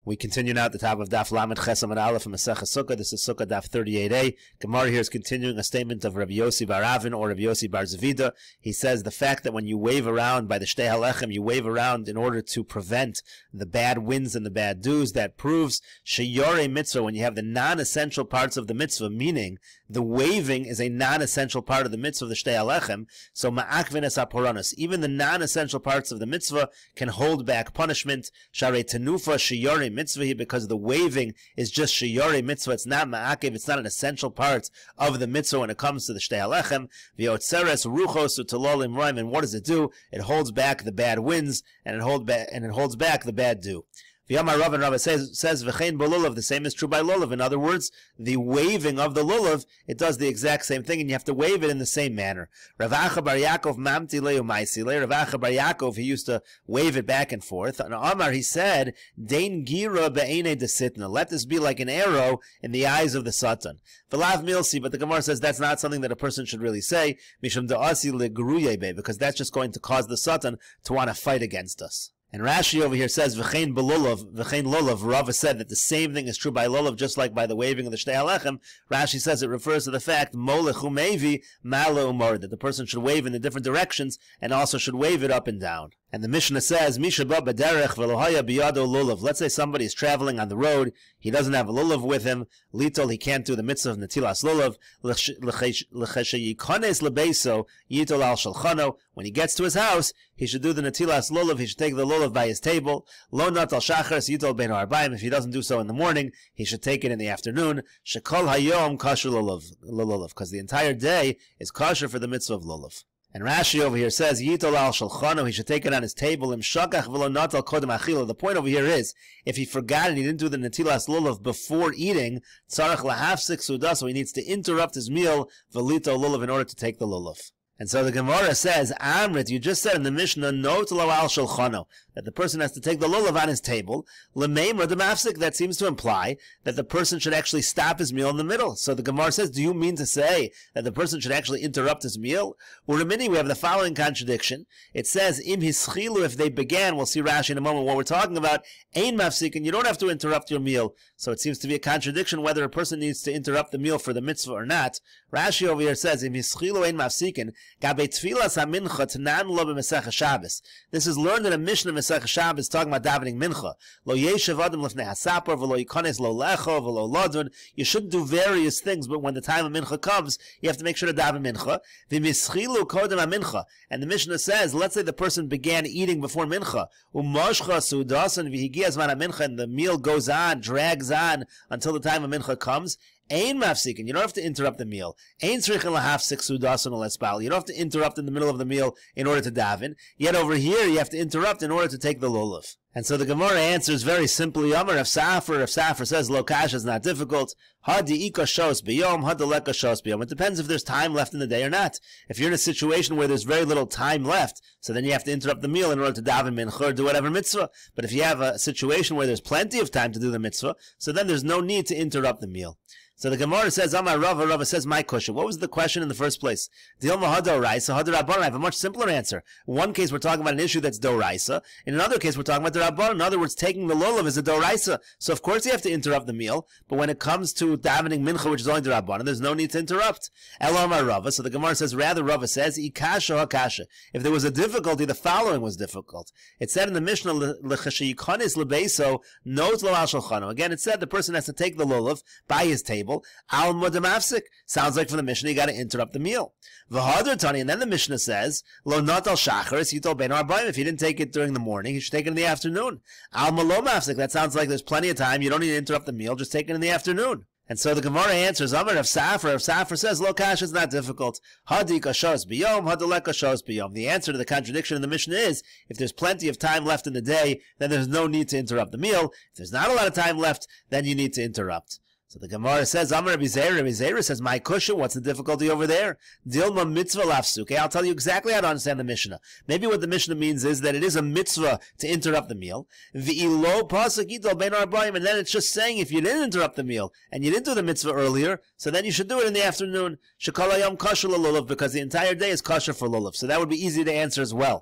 We continue now at the top of Daf Lamed Chesam and Aleph and Masechah Sukkah. This is Sukkah Daf 38a. Gemara here is continuing a statement of Rabbi Yossi bar Avin or Rabbi Yossi bar Zavida. He says the fact that when you wave around by the Shtei Halechem, you wave around in order to prevent the bad winds and the bad dews, that proves Sheyore Mitzvah, when you have the non-essential parts of the mitzvah, meaning the waving is a non-essential part of the mitzvah of the Shtei Halechem. So Ma'akvin es HaPoranos, even the non-essential parts of the mitzvah can hold back punishment. Sharei Tenufa Sheyore Mitzvah, because the waving is just Sheyore Mitzvah. It's not Ma'akev, it's not an essential part of the mitzvah when it comes to the Shtei Halechem. V'yotzeres Ruchos U'Talol Imraim, and what does it do? It holds back the bad winds and it holds back the bad dew. V'yamar Rav, and Rav says v'chein b'lulav, the same is true by lulav. In other words, the waving of the lulav, it does the exact same thing, and you have to wave it in the same manner. Rav Acha bar Yaakov mamti leu ma'isile. Rav Acha bar Yaakov, he used to wave it back and forth. And Amar, he said, Dein gira be'enei desitna. Let this be like an arrow in the eyes of the Satan. V'lav milsi, but the Gemara says that's not something that a person should really say, mishum da'asi legruye be, because that's just going to cause the Satan to want to fight against us. And Rashi over here says, v'chein lulav. Rava said that the same thing is true by lulav, just like by the waving of the Shtei Halechem. Rashi says it refers to the fact, molech umevi, mala umar, that the person should wave in the different directions and also should wave it up and down. And the Mishnah says, Misha ba b'derech v'lohaya biyado lulav. Let's say somebody is traveling on the road, he doesn't have a lulav with him, litol, he can't do the mitzvah of netilas lulav, l'chesheyikones lebeso, yitol al shalchano. When he gets to his house, he should do the netilas lulav, he should take the lulav by his table. Lo nat al shacharis yitol ben arbaim. If he doesn't do so in the morning, he should take it in the afternoon. Shekol hayom kasher lulav, because the entire day is kasher for the mitzvah of lulav. And Rashi over here says, Yitol al shalchano, he should take it on his table. Im shakach v'lo natal kodem achila. The point over here is, if he forgot and he didn't do the netilas lulav before eating, tzarach lahafsik suda, so he needs to interrupt his meal, v'lito lulav, in order to take the lulav. And so the Gemara says, Amrit, you just said in the Mishnah, no talo al shalchano, that the person has to take the lulav on his table. L'meimra demafsik, that seems to imply that the person should actually stop his meal in the middle. So the Gemara says, do you mean to say that the person should actually interrupt his meal? Uramini, we have the following contradiction. It says, im hischilu, if they began, we'll see Rashi in a moment what we're talking about, ein mafsik, and you don't have to interrupt your meal. So it seems to be a contradiction whether a person needs to interrupt the meal for the mitzvah or not. Rashi over here says, im hischilu ein mafsikin, this is learned in a Mishnah Masechah Shabbos talking about davening mincha. Lo yeshev adam lefnei hasapar v'lo yikones lo lecho v'lo lodun. You shouldn't do various things, but when the time of mincha comes, you have to make sure to daven mincha. V'mischilu kodem ha-mincha. And the Mishnah says, let's say the person began eating before mincha. U'moshcha sudasan v'higias man ha-mincha, and the meal goes on, drags on until the time of mincha comes. Ein mafsikin, you don't have to interrupt the meal. Ein tzrichin lahafsik sudasan ulespal. You don't have to interrupt in the middle of the meal in order to daven. Yet over here, you have to interrupt in order to take the lulav. And so the Gemara answers very simply, Amar Rav Safar says, lo kasha is not difficult. Ha di'ika shos b'yom, ha deleka shos b'yom. It depends if there's time left in the day or not. If you're in a situation where there's very little time left, so then you have to interrupt the meal in order to daven mincha or do whatever mitzvah. But if you have a situation where there's plenty of time to do the mitzvah, so then there's no need to interrupt the meal. So the Gemara says, Amar Rava says, my question. What was the question in the first place? Dilma hadoraisa, hadarabbanan. I have a much simpler answer. In one case, we're talking about an issue that's doraisa. In another case, we're talking about the rabbanan. In other words, taking the lulav is a doraisa. So of course you have to interrupt the meal. But when it comes to davening mincha, which is only the rabbanan, there's no need to interrupt. Elamar Rava. So the Gemara says, rather Rava says, ikasha hakasha. If there was a difficulty, the following was difficult. It said in the Mishnah, l'chashiyikonis lebeso, not lo al shalchano. Again, it said the person has to take the lulav by his table. Al mudamafsik. Sounds like for the Mishnah, you got to interrupt the meal. V'hadar tani, and then the Mishnah says, lo not al shacharis yitol ben arbaim. If you didn't take it during the morning, you should take it in the afternoon. Al malomafsik. That sounds like there's plenty of time. You don't need to interrupt the meal. Just take it in the afternoon. And so the Gemara answers, Amar Rav Safar says, lo kasha is not difficult. Hadika shos biyom, hadaleka shos biyom. The answer to the contradiction in the Mishnah is, if there's plenty of time left in the day, then there's no need to interrupt the meal. If there's not a lot of time left, then you need to interrupt. So the Gemara says, Amar Rabbi Zeira says, my cushion, what's the difficulty over there? Dilma mitzvah lafsuke. I'll tell you exactly how to understand the Mishnah. Maybe what the Mishnah means is that it is a mitzvah to interrupt the meal. V'ilo pasuk yitol ben arbaim, and then it's just saying if you didn't interrupt the meal and you didn't do the mitzvah earlier, so then you should do it in the afternoon. Shekol hayom kasher lulav, because the entire day is kasher for lulav. So that would be easy to answer as well.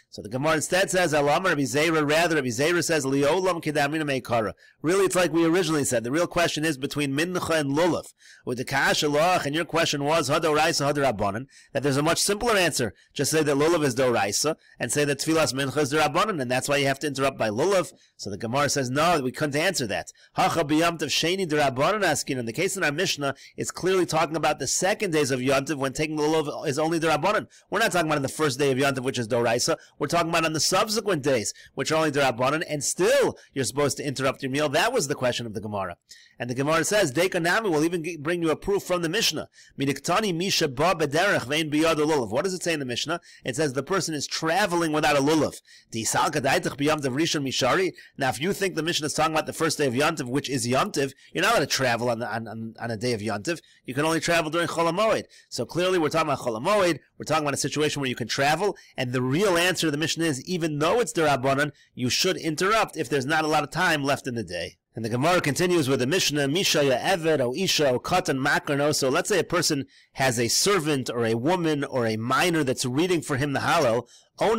So the Gemara instead says, Alamar Rabbi Zera, rather Rabbi Zera says, Liolam Kedamina Meikara. Really, it's like we originally said. The real question is between Mincha and Lulav. With the Kash Aloch, and your question was, Hadoraisa, Hadorabanan, that there's a much simpler answer. Just say that Lulav is Doraisa, and say that Tfilas Mincha is Dorabanan, and that's why you have to interrupt by Lulav. So the Gemara says, no, we couldn't answer that. Hacha B'yamtiv Sheni Dorabanan asking. In the case in our Mishnah, it's clearly talking about the second days of Yontiv when taking Lulav is only Dorabanan. We're not talking about on the first day of Yontiv, which is Doraisa. We're talking about on the subsequent days, which are only Dorabanan, and still you're supposed to interrupt your meal. That was the question of the Gemara. And the Gemara says, Dekanami will even bring you a proof from the Mishnah. Miniktani misha ba bederech vein biyad lulav. What does it say in the Mishnah? It says the person is traveling without a lulav. Now, if you think the Mishnah is talking about the first day of Yontiv, which is Yontiv, you're not allowed to travel on a day of Yontiv. You can only travel during Chol HaMoed. So clearly we're talking about Chol HaMoed. We're talking about a situation where you can travel. And the real answer to the Mishnah is, even though it's Derabanan, you should interrupt if there's not a lot of time left in the day. And the Gemara continues with the Mishnah, Misha ya Eved, o Isha, o Katan, Makrano. So let's say a person has a servant or a woman or a minor that's reading for him the Hallel.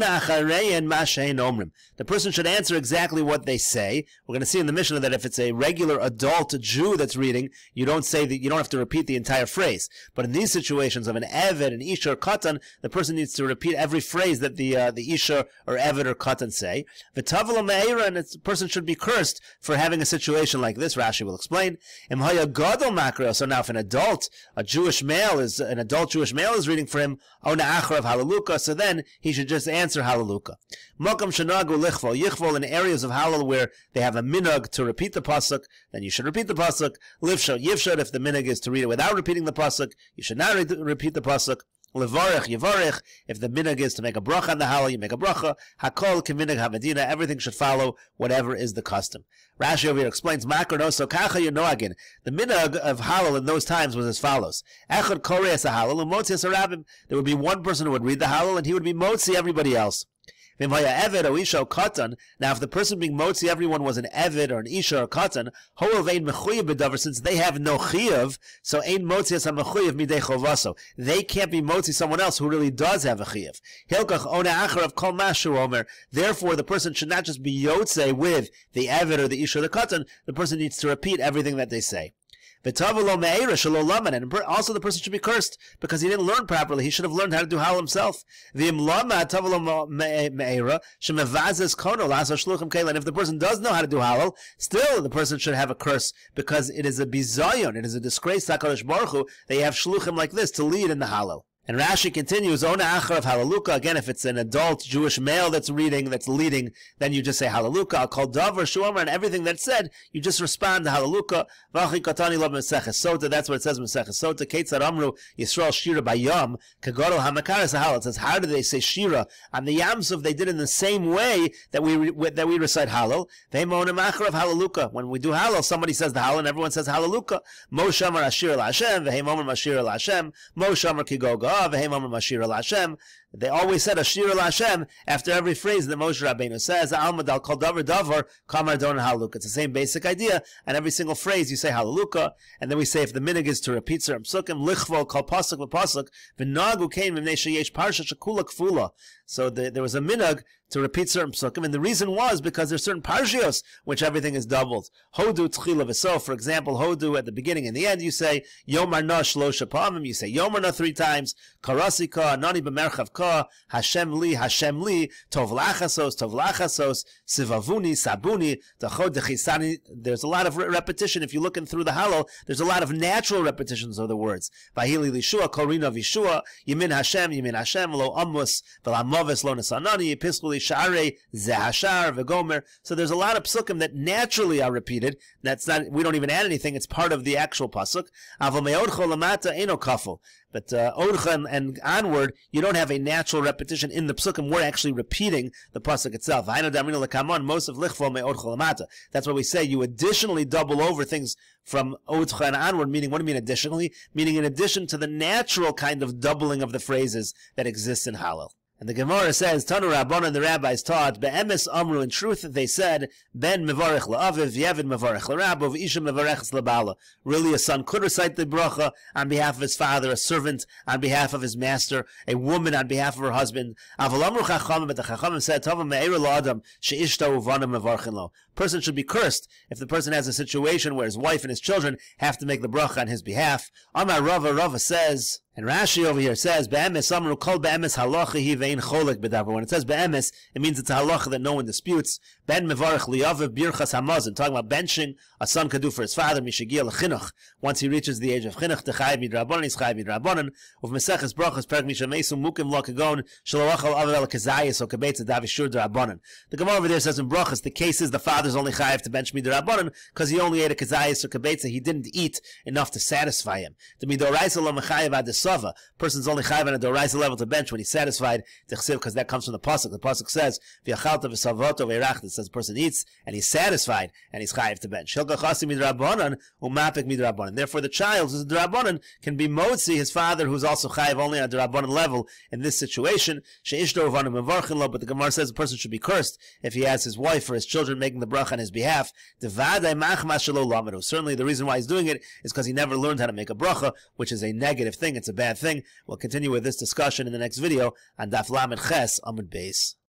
The person should answer exactly what they say. We're going to see in the Mishnah that if it's a regular adult Jew that's reading, you don't say that, you don't have to repeat the entire phrase. But in these situations of an Eved, an Isha, or Katan, the person needs to repeat every phrase that the Isha or Eved or Katan say. And the person should be cursed for having a situation like this. Rashi will explain. So now if an adult Jewish male is reading for him, so then he should just answer Hallelujah. Makam shanagu lichvol, yichvol, in areas of Hallel where they have a minhag to repeat the pasuk, then you should repeat the pasuk. Livshot, yivshot, if the minhag is to read it without repeating the pasuk, you should not repeat the pasuk. Levarech, yivarech, if the minhag is to make a bracha on the Hallel, you make a bracha. Hakol keminhag hamadina, everything should follow whatever is the custom. Rashi over here explains, Makar no so kacha yinoagin. The minhag of Hallel in those times was as follows: Echad korei as a Hallel, and motzi as a rabbim. There would be one person who would read the Hallel, and he would be motzi everybody else. Now, if the person being motzi everyone was an Eved or an Isha or Katan, since they have no Chiyav, so ein motzi as ha-mechuyev midei chovaso. They can't be motzi someone else who really does have a Chiyav. Hilkach ona acharav kol mashu omer. Therefore, the person should not just be yotze with the Eved or the Isha or the Katan. The person needs to repeat everything that they say. And also the person should be cursed because he didn't learn properly. He should have learned how to do Hallel himself. And if the person does know how to do Hallel, still the person should have a curse because it is a bizayon, it is a disgrace to HaKadosh Baruch Hu that you have shluchim like this to lead in the Hallel. And Rashi continues, Ona achar of Hallelujah. Again, if it's an adult Jewish male that's reading, that's leading, then you just say Hallelujah. I'll call Davar, Shuamar, and everything that's said, you just respond to Hallelujah. Vachi katani lo Meseches Sota. That's what it says in Meseches Sota. Ketzar Amru Yisrael Shira Bayam Kagodol Hamakaras Hallel. It says, how do they say Shira on the Yamsuf? They did in the same way that we recite Hallel. Ve'monim achar of Hallelujah. When we do Hallel, somebody says the Hallel, and everyone says Hallelujah. Moshe Amar Ashir La Hashem. Ve'monim Ashir La Hashem. Moshe Amar Kigoga. They always said Ashir al Hashem after every phrase that Moshe Rabbeinu says. Almad al kol davar davar kamar don Hallelujah. It's the same basic idea, and every single phrase you say Hallelujah, and then we say if the minhag is to repeat certain psukim, lichvol kol pasuk v'pasuk v'nagu kein v'mnei sheyesh parsha shekula kfula. So there was a minhag to repeat certain psukim, and the reason was because there's certain parshios which everything is doubled. Hodu tchila v'sof, for example, Hodu at the beginning and the end, you say Yomar na shlosha pamim, you say Yomar na 3 times, Karasika, Nani b'merchav ka, Hashem li, Tov lachasos, Sivavuni, Sabuni, Dachod dechisani. There's a lot of repetition. If you're looking through the Hallel, there's a lot of natural repetitions of the words. Vahili lishua, Korina vishua, Yemin Hashem, Lo amus, V'lamavis lo nesanani, Episkuli share, Zehashar, V'gomer. So there's a lot of psukim that naturally are repeated. That's not, we don't even add anything. It's part of the actual pasuk. Aval me'odcho lamata eno kafel. But Odcha and onward, you don't have a natural repetition in the psukim. We're actually repeating the pasuk itself. That's why we say you additionally double over things from Odcha and onward, meaning, what do you mean additionally? Meaning in addition to the natural kind of doubling of the phrases that exists in Hallel. And the Gemara says, Tanu Rabbanan, the rabbis taught, Be'emes Amru, in truth they said, Ben mevarech la'aviv, Yevid mevarech la'rabov, Isha mevareches la'bala. Really, a son could recite the bracha on behalf of his father, a servant on behalf of his master, a woman on behalf of her husband. Aval Amru Chachamim, but the Chachamim said, Tova me'era la'adam, she'ishta uvanim mevarchin lo. Person should be cursed if the person has a situation where his wife and his children have to make the bracha on his behalf. Amar Rava says, and Rashi over here says, Be'emes amru kol be'emes halacha hi ve'in cholek b'davar. When it says be'emes, it means it's a halacha that no one disputes. Ben mevarech liyaviv birchas hamazon. Talking about benching, a son could do for his father, mishagia l'chinuch. Once he reaches the age of chinuch, techayiv midrabanan, he's chayiv midrabanan. Uf meseches brachas perek mishamesu mukim lo kagon shalawachal avel kazayis o kabetza davishur drabanan. The Gemara over there says in brachas, the case is the father's only chayiv to bench midrabanan because he only ate a kazayis or kabetza. He didn't eat enough to satisfy him. The midoraisa lo mechayiv adesava. Person's only chayiv on a doraisa level to bench when he's satisfied, because that comes from the pasuk. The pasuk says, "V'yachalta v'savoto v'erachta." It says the person eats and he's satisfied and he's chayiv to bench. Hilka chasi midrabanan umapik midrabanan. Therefore, the child who's a drabanan can be motzi his father, who's also chayiv only on a drabanan level in this situation. Sheishto uvanim mevarchin lo. But the Gemara says the person should be cursed if he has his wife or his children making the bracha on his behalf. Devadai machmas shelo lamadu. Certainly, the reason why he's doing it is because he never learned how to make a bracha, which is a negative thing. It's a bad thing. We'll continue with this discussion in the next video on Daf Lamed Ches Amud Beis.